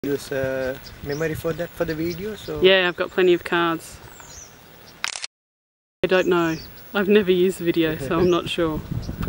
Use memory for that, for the video? So yeah, I've got plenty of cards. I don't know. I've never used video, so I'm not sure.